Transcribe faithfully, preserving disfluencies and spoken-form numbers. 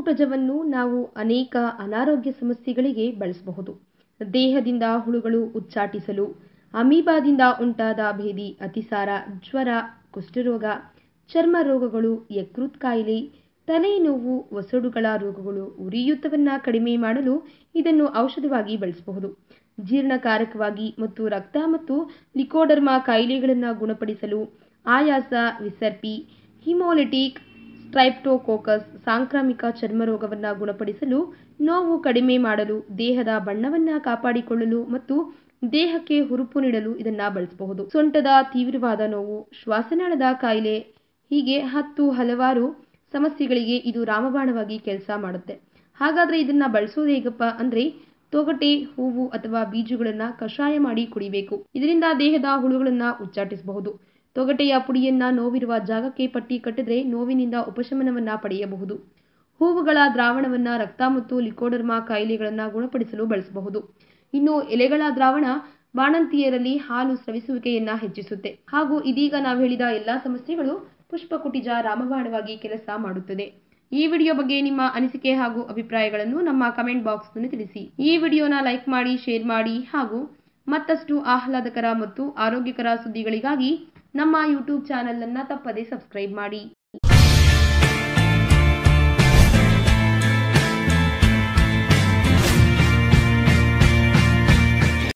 ಊಟಜವನ್ನು ನಾವು ಅನೇಕ ಅನಾರೋಗ್ಯ ಸಮಸ್ಯೆಗಳಿಗೆ ಬಳಸಬಹುದು. ದೇಹದಿಂದ ಹುಳುಗಳು ಉಚ್ಚಾಟಿಸಲು, ಅಮೀಬಾದಿಂದ ಉಂಟಾದ ಭೇದಿ, ಅತಿಸಾರ, ಜ್ವರ, ಕುಷ್ಠರೋಗ, ಚರ್ಮ ರೋಗಗಳು, ಯಕೃತ್ ಕಾಯಿಲೆ, ತಲೆನೋವು, ಒಸಡುಗಳ ರೋಗಗಳು, ಉರಿಯೂತವನ್ನು ಕಡಿಮೆ ಮಾಡಲು ಇದನ್ನು ಔಷಧವಾಗಿ ಬಳಸಬಹುದು. ಜೀರ್ಣಕಾರಕವಾಗಿ ಮತ್ತು ರಕ್ತ ಮತ್ತು ಲಿಕೋಡರ್ಮಾ ಕಾಯಿಲೆಗಳನ್ನು ಗುಣಪಡಿಸಲು, ಆಯಾಸ, ವಿಸರ್ಪಿ, ಹಿಮೋಲಿಟಿಕ್, ಸ್ಟ್ರೈಪ್ಟೋಕೋಕಸ್, ಸಾಂಕ್ರಾಮಿಕ ಚರ್ಮರೋಗವನ್ನು ಗುಣಪಡಿಸಲು, ನೋವು ಕಡಿಮೆ ಮಾಡಲು, ದೇಹದ ಬಣ್ಣವನ್ನು ಕಾಪಾಡಿಕೊಳ್ಳಲು ಮತ್ತು ದೇಹಕ್ಕೆ ಹುರುಪು ನೀಡಲು ಇದನ್ನು ಬಳಸಬಹುದು. ಸೊಂಟದ ತೀವ್ರವಾದ ನೋವು, ಶ್ವಾಸನಾಳದ ಕಾಯಿಲೆ, ಹೀಗೆ ಹತ್ತು ಹಲವಾರು ಸಮಸ್ಯೆಗಳಿಗೆ ಇದು ರಾಮಬಾಣವಾಗಿ ಕೆಲಸ ಮಾಡುತ್ತೆ. ಹಾಗಾದರೆ ಇದನ್ನು ಬಳಸೋದು ಹೇಗಪ್ಪ ಅಂದರೆ, ತೊಗಟೆ ಹೂವು ಅಥವಾ ಬೀಜಗಳನ್ನು ಕಷಾಯ ಮಾಡಿ ಕುಡಿಬೇಕು. ಇದರಿಂದ ದೇಹದ ಹುಳುಗಳನ್ನು ಉಚ್ಚಾಟಿಸಬಹುದು. ತೊಗಟೆಯ ಪುಡಿಯನ್ನು ನೋವಿರುವ ಜಾಗಕ್ಕೆ ಪಟ್ಟಿ ಕಟ್ಟಿದ್ರೆ ನೋವಿನಿಂದ ಉಪಶಮನವನ್ನು ಪಡೆಯಬಹುದು. ಹೂವುಗಳ ದ್ರಾವಣವನ್ನು ರಕ್ತ ಮತ್ತು ಲಿಕೋಡರ್ಮಾ ಕಾಯಿಲೆಗಳನ್ನು ಗುಣಪಡಿಸಲು ಬಳಸಬಹುದು. ಇನ್ನು ಎಲೆಗಳ ದ್ರಾವಣ ಬಾಣಂತಿಯರಲ್ಲಿ ಹಾಲು ಸ್ರವಿಸುವಿಕೆಯನ್ನು ಹೆಚ್ಚಿಸುತ್ತೆ. ಹಾಗೂ ಇದೀಗ ನಾವು ಹೇಳಿದ ಎಲ್ಲಾ ಸಮಸ್ಯೆಗಳು ಪುಷ್ಪಕುಟಿಜ ರಾಮಬಾಣವಾಗಿ ಕೆಲಸ ಮಾಡುತ್ತದೆ. ಈ ವಿಡಿಯೋ ಬಗ್ಗೆ ನಿಮ್ಮ ಅನಿಸಿಕೆ ಹಾಗೂ ಅಭಿಪ್ರಾಯಗಳನ್ನು ನಮ್ಮ ಕಮೆಂಟ್ ಬಾಕ್ಸ್ನಲ್ಲಿ ತಿಳಿಸಿ. ಈ ವಿಡಿಯೋನ ಲೈಕ್ ಮಾಡಿ, ಶೇರ್ ಮಾಡಿ ಹಾಗೂ ಮತ್ತಷ್ಟು ಆಹ್ಲಾದಕರ ಮತ್ತು ಆರೋಗ್ಯಕರ ಸುದ್ದಿಗಳಿಗಾಗಿ ನಮ್ಮ ಯೂಟ್ಯೂಬ್ ಚಾನೆಲ್ ಅನ್ನು ತಪ್ಪದೇ ಸಬ್ಸ್ಕ್ರೈಬ್ ಮಾಡಿ.